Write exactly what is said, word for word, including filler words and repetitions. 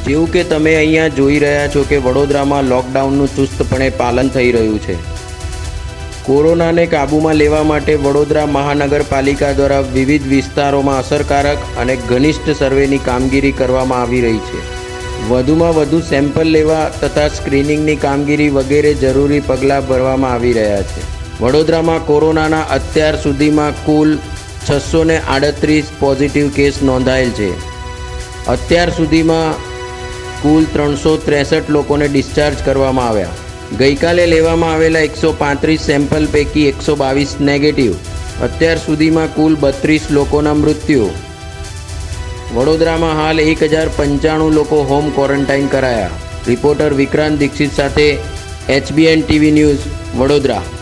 જેવું કે તમે અહીંયા જોઈ રહ્યા છો કે વડોદરામાં લોકડાઉનનું ચુસ્તપણે પાલન થઈ રહ્યું છે। કોરોનાને કાબૂમાં લેવા માટે વડોદરા મહાનગરપાલિકા દ્વારા વિવિધ વિસ્તારોમાં અસરકારક અને ઘનિષ્ઠ સર્વેની કામગીરી કરવામાં આવી રહી છે। વધુમાં વધુ સેમ્પલ લેવા તથા સ્ક્રીનિંગની કામગીરી વગેરે જરૂરી પગલાં ભરવામાં આવી રહ્યા છે। વડોદરામાં કોરોનાના અત્યાર સુધીમાં કુલ છસો ને આડત્રીસ પોઝિટિવ કેસ નોંધાયેલ છે। અત્યાર સુધીમાં કુલ ત્રણસો ત્રેસઠ લોકોને ડિસ્ચાર્જ કરવામાં આવ્યા। ગઈકાલે લેવામાં આવેલા એકસો પાંત્રીસ સેમ્પલ પૈકી એકસો બાવીસ નેગેટિવ। અત્યાર સુધીમાં કુલ બત્રીસ લોકોના મૃત્યુ। વડોદરામાં હાલ એક હજાર પંચાણું લોકો હોમ ક્વોરન્ટાઇન કરાયા। રિપોર્ટર વિક્રાંત દીક્ષિત સાથે એચબીએન ટીવી ન્યૂઝ વડોદરા।